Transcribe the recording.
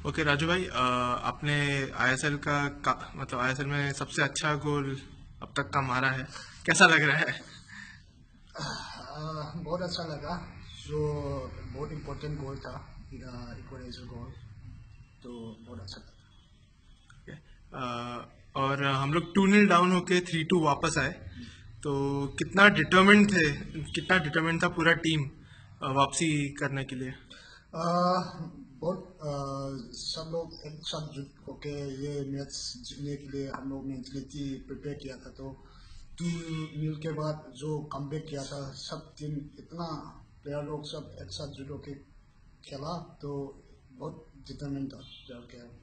Okay Raju भाई, आपने ISL मतलब आईएसएल में सबसे अच्छा गोल अब तक का मारा है, कैसा लग रहा है? बहुत अच्छा लगा। जो बहुत इम्पोर्टेंट गोल था, इक्वलाइजर गोल, तो बहुत अच्छा लगा। Okay. और हम लोग 2-0 डाउन होके 3-2 वापस आए, तो कितना डिटर्मिंड था पूरा टीम वापसी करने के लिए? बहुत सब लोग एक साथ जुट होके ये मैच जीतने के लिए हम लोग मेंटलिटी प्रिपेयर किया था। तो 2-0 के बाद जो कमबैक किया था, सब टीम इतना प्लेयर लोग सब एक साथ जुट होके खेला, तो बहुत डिटरमिन था प्लेयर के।